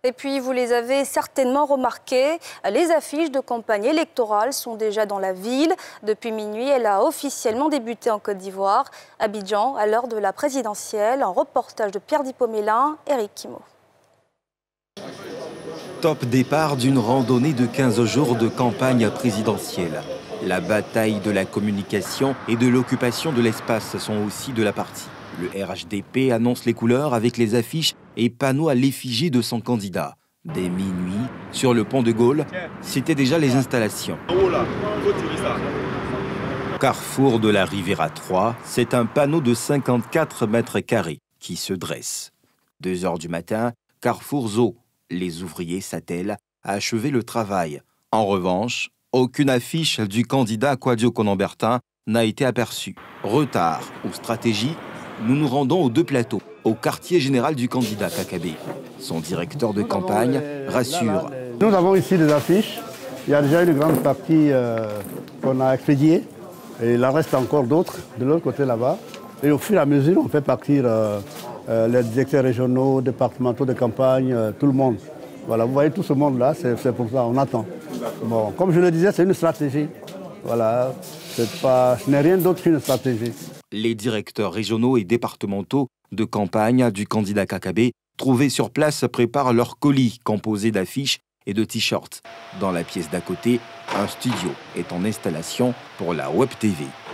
Et puis, vous les avez certainement remarqué, les affiches de campagne électorale sont déjà dans la ville. Depuis minuit, elle a officiellement débuté en Côte d'Ivoire. Abidjan, à l'heure de la présidentielle, un reportage de Pierre Dipomélin, Eric Kimo. Top départ d'une randonnée de 15 jours de campagne présidentielle. La bataille de la communication et de l'occupation de l'espace sont aussi de la partie. Le RHDP annonce les couleurs avec les affiches et panneaux à l'effigie de son candidat. Dès minuit, sur le pont de Gaulle, c'était déjà les installations. Carrefour de la Riviera 3, c'est un panneau de 54 mètres carrés qui se dresse. 2 h du matin, Carrefour Zoo. Les ouvriers s'attellent à achever le travail. En revanche, aucune affiche du candidat Kouadio Konan-Bertin n'a été aperçue. Retard ou stratégie, nous nous rendons aux 2 plateaux, au quartier général du candidat Kakabe. Son directeur de campagne rassure. Nous avons ici des affiches. Il y a déjà une grande partie qu'on a expédiée. Et il en reste encore d'autres de l'autre côté là-bas. Et au fur et à mesure, on fait partir les directeurs régionaux, départementaux de campagne, tout le monde. Voilà, vous voyez tout ce monde-là, c'est pour ça, on attend. Bon, comme je le disais, c'est une stratégie. Voilà, ce n'est rien d'autre qu'une stratégie. Les directeurs régionaux et départementaux de campagne du candidat Kakabe trouvés sur place préparent leur colis composé d'affiches et de t-shirts. Dans la pièce d'à côté, un studio est en installation pour la Web TV.